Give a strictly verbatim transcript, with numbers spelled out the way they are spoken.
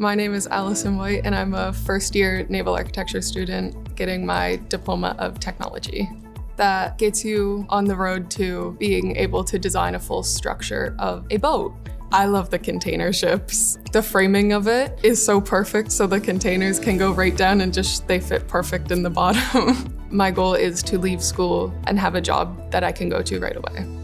My name is Allison White and I'm a first year Naval Architecture student getting my Diploma of Technology. That gets you on the road to being able to design a full structure of a boat. I love the container ships. The framing of it is so perfect so the containers can go right down and just they fit perfect in the bottom. My goal is to leave school and have a job that I can go to right away.